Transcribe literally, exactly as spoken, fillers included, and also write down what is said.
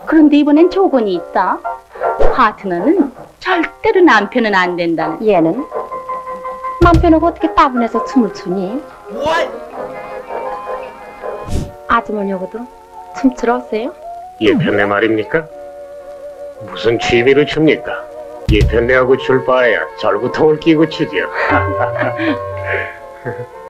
그런데 이번엔 조건이 있다. 파트너는 절대로 남편은 안 된다는. 얘는 남편하고 어떻게 따분해서 춤을 추니? 아주머니하고도 춤추러 오세요? 예편네 말입니까? 무슨 취미로 춥니까? 예편네하고 출 바에야 절구통을 끼고 추죠.